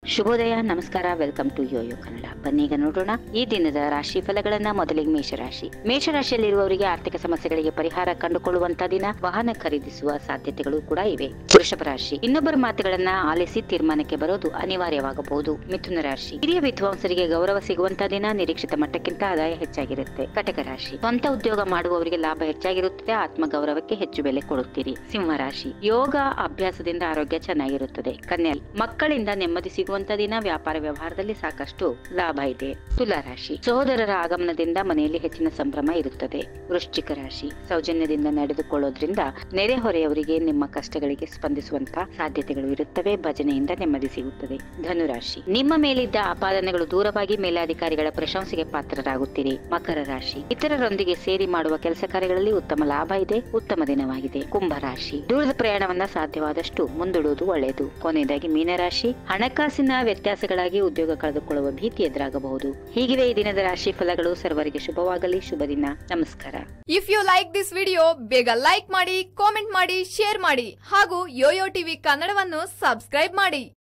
ಶುಭೋದಯ, ನಮಸ್ಕಾರ. Welcome to yoyo Kannada. ಬನ್ನೀಗ ನೋಡೋಣ ಈ ದಿನದ ರಾಶಿ ಫಲಗಳನ್ನ. ಮೊದಲಿಗೆ ಮೇಷರಾಶಿಯಲ್ಲಿರುವವರಿಗೆ ಆರ್ಥಿಕ ಸಮಸ್ಯೆಗಳಿಗೆ ಪರಿಹಾರ ಕಂಡುಕೊಳ್ಳುವಂತಹ ದಿನ. ವಾಹನ ಖರೀದಿಸುವ ಸಾಧ್ಯತೆಗಳು ಕೂಡ ಇವೆ. ವೃಷಭ ರಾಶಿ, ಇನ್ನೊಬ್ಬರ ಮಾತುಗಳನ್ನ ಆಲಿಸಿ ತೀರ್ಮಾನಕ್ಕೆ ಬರೋದು ಅನಿವಾರ್ಯವಾಗಬಹುದು. ಮಿಥುನ ರಾಶಿ, ಹಿರಿಯ ವಿದ್ವಾಂಸರಿಗೆ ಗೌರವ ಸಿಗುವಂತಹ ದಿನ. ನಿರೀಕ್ಷಿತ ಮಟ್ಟಕ್ಕಿಂತ ಆದಾಯ ಹೆಚ್ಚಾಗಿರುತ್ತೆ. ಕಟಕ ರಾಶಿ, ಸ್ವಂತ ಉದ್ಯೋಗ ಮಾಡುವವರಿಗೆ ಲಾಭ ಹೆಚ್ಚಾಗಿರುತ್ತದೆ. ಆತ್ಮಗೌರವಕ್ಕೆ ಹೆಚ್ಚು ಬೆಲೆ ಕೊಡುತ್ತೀರಿ. ಸಿಂಹ ರಾಶಿ, ಯೋಗ ಅಭ್ಯಾಸದಿಂದ ಆರೋಗ್ಯ ಚೆನ್ನಾಗಿರುತ್ತದೆ. ಕನ್ಯಾ, ಮಕ್ಕಳಿಂದ ನೆಮ್ಮದಿ ಸಿಗುವಂತ ದಿನ. ವ್ಯಾಪಾರ ವ್ಯವಹಾರದಲ್ಲಿ ಸಾಕಷ್ಟು ಲಾಭ ಇದೆ. ತುಲಾ ರಾಶಿ, ಸಹೋದರರ ಆಗಮನದಿಂದ ಮನೆಯಲ್ಲಿ ಹೆಚ್ಚಿನ ಸಂಭ್ರಮ ಇರುತ್ತದೆ. ವೃಶ್ಚಿಕ ರಾಶಿ, ಸೌಜನ್ಯದಿಂದ ನಡೆದುಕೊಳ್ಳೋದ್ರಿಂದ ನೆರೆಹೊರೆಯವರಿಗೆ ನಿಮ್ಮ ಕಷ್ಟಗಳಿಗೆ ಸ್ಪಂದಿಸುವಂತಹ ಸಾಧ್ಯತೆಗಳು ಇರುತ್ತವೆ. ಭಜನೆಯಿಂದ ನೆಮ್ಮದಿ ಸಿಗುತ್ತದೆ. ಧನುರಾಶಿ, ನಿಮ್ಮ ಮೇಲಿದ್ದ ಆಪಾದನೆಗಳು ದೂರವಾಗಿ ಮೇಲಾಧಿಕಾರಿಗಳ ಪ್ರಶಂಸೆಗೆ ಪಾತ್ರರಾಗುತ್ತೀರಿ. ಮಕರ ರಾಶಿ, ಇತರರೊಂದಿಗೆ ಸೇರಿ ಮಾಡುವ ಕೆಲಸ ಕಾರ್ಯಗಳಲ್ಲಿ ಉತ್ತಮ ಲಾಭ ಇದೆ. ಉತ್ತಮ ದಿನವಾಗಿದೆ. ಕುಂಭ ರಾಶಿ, ದೂರದ ಪ್ರಯಾಣವನ್ನ ಸಾಧ್ಯವಾದಷ್ಟು ಮುಂದೂಡುವುದು ಒಳ್ಳೆಯದು. ಕೊನೆಯದಾಗಿ ಮೀನರಾಶಿ, ಹಣಕಾಸಿನ ವ್ಯತ್ಯಾಸಗಳಾಗಿ ಉದ್ಯೋಗ ಕಳೆದುಕೊಳ್ಳುವ ಭೀತಿ ಎದುರಾಗಬಹುದು. ಹೀಗಿವೆ ಈ ದಿನದ ರಾಶಿ ಫಲಗಳು. ಸರ್ವರಿಗೆ ಶುಭವಾಗಲಿ. ಶುಭ ದಿನ. ನಮಸ್ಕಾರ. If you like this video, ಬೇಗ ಲೈಕ್ ಮಾಡಿ, ಕಾಮೆಂಟ್ ಮಾಡಿ, ಶೇರ್ ಮಾಡಿ ಹಾಗೂ ಯೋಯೋ ಟಿವಿ ಕನ್ನಡವನ್ನು ಸಬ್ಸ್ಕ್ರೈಬ್ ಮಾಡಿ.